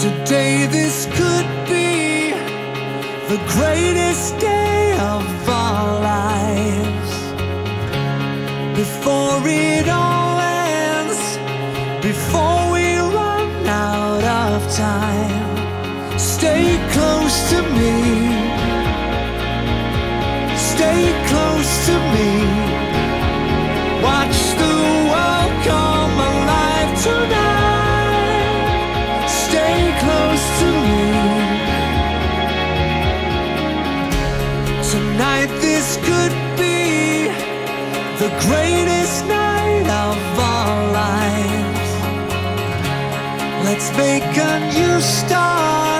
Today this could be the greatest day of our lives. Before it all ends, before we run out of time, stay close to me, stay close to me. Watch the world come alive tonight. Stay close to me. Tonight this could be the greatest night of our lives. Let's make a new start.